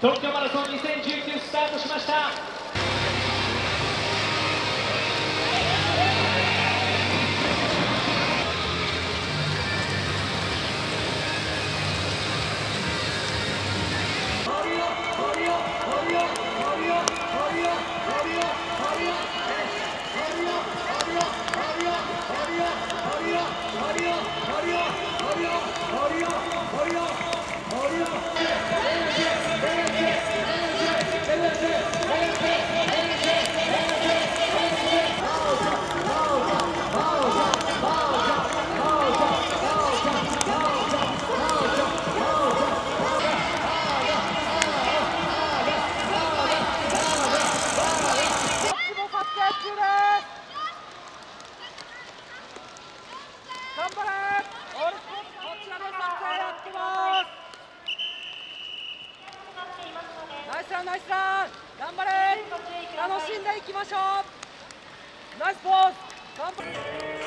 東京マラソン2019スタートしました。 頑張れ！オールスポーツこちらの撮影やってます。ナイスランナイスラン、頑張れ！楽しんでいきましょう。ナイスポーズ、頑張れ！